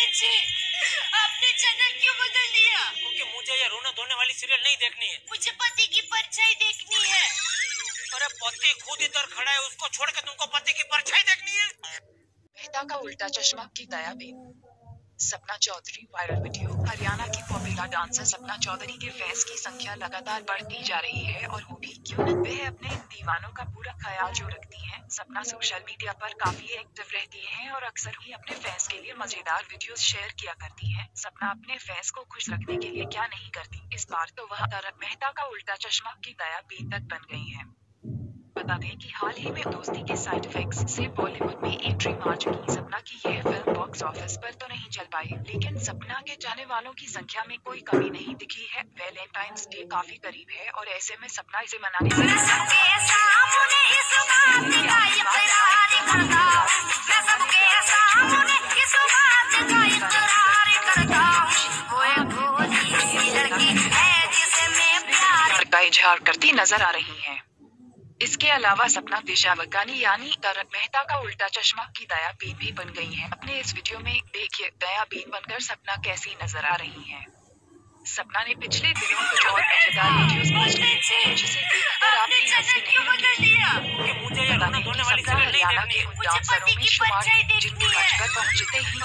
जी, आपने चैनल क्यों बदल दिया? क्योंकि मुझे ये रोने धोने वाली सीरियल नहीं देखनी है। मुझे पति की परछाई देखनी है। अरे पति खुद इधर खड़ा है, उसको छोड़ के तुमको पति की परछाई देखनी है? मेहता का उल्टा चश्मा की दयाबेन। Sapna Chaudhary viral video. हरियाणा की पॉपुलर डांसर सपना चौधरी के फैंस की संख्या लगातार बढ़ती जा रही है और होगी क्यों न। वह अपने इन दीवानों का पूरा ख्याल जो रखती हैं। सपना सोशल मीडिया पर काफी एक्टिव रहती हैं और अक्सर ही अपने फैंस के लिए मजेदार वीडियोस शेयर किया करती हैं। सपना अपने फैंस को खुश रखने के लिए क्या नहीं करती, इस बार तो वह तारक मेहता का उल्टा चश्मा की दयाबेन तक बन गई है। बता दें कि हाल ही में दोस्ती के साइड इफेक्ट्स से बॉलीवुड में एंट्री मार चुकी सपना की यह फिल्म बॉक्स ऑफिस पर तो नहीं चल पाई, लेकिन सपना के चाहने वालों की संख्या में कोई कमी नहीं दिखी है। वैलेंटाइंस डे काफी करीब है और ऐसे में सपना इसे मनाने से का इजहार करती नजर आ रही हैं। इसके अलावा सपना दिशावगानी यानी तारक मेहता का उल्टा चश्मा की दयाबेन भी बन गई है। अपने इस वीडियो में देखिए दयाबेन बनकर सपना कैसी नजर आ रही है। सपना ने पिछले दिनों कुछ और मजेदार वीडियोस पोस्ट किए हैं, जिसे देखकर आपकी हंसी नहीं रुकेगी। बता दें कि सपना हरियाणा के उन डांसरों में शुमार है जिनकी मंच पर पहुंचते ही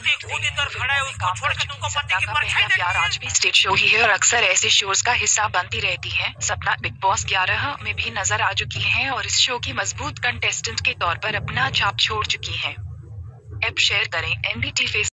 सपना का पहला प्यार आज भी स्टेज शो ही है और अक्सर ऐसे शोज का हिस्सा बनती रहती है। सपना बिग बॉस 11 में भी नजर आ चुकी हैं और इस शो की मजबूत कंटेस्टेंट के तौर पर अपना छाप छोड़ चुकी हैं। ऐप शेयर करें NBT फेस।